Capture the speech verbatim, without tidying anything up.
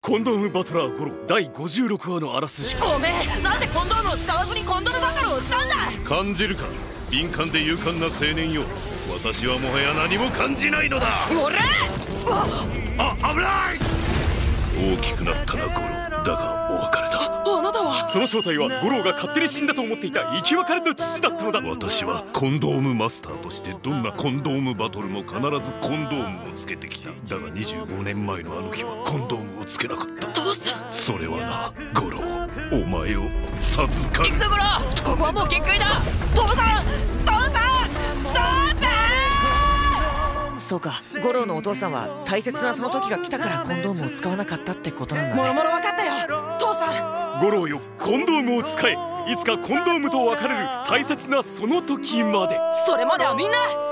コンドームバトラーゴロだいごじゅうろくわのあらすじ。 おめえなんでコンドームを使わずにコンドームバトルをしたんだ。 感じるか、敏感で勇敢な青年よ。私はもはや何も感じないのだ。 俺あ、危ない。大きくなったなゴロ、だがお別れだ。 あなたは。 その正体はゴローが勝手に死んだと思っていた生き別れの父だったのだ。 私はコンドームマスターとしてどんなコンドームバトルも必ずコンドームをつけてきた。だがにじゅうごねんまえのあの日はコンドームをつけなかった。 父さん、 それはなゴロー、お前を授かる。 行くぞゴロー、ここはもう限界だ。父さん父さん父さん。そうか、ゴローのお父さんは大切なその時が来たからコンドームを使わなかったってことなんだね。もろもろ分かったよ父さん。 ゴローよ、コンドームを使え。いつかコンドームと別れる大切なその時まで。 それまではみんな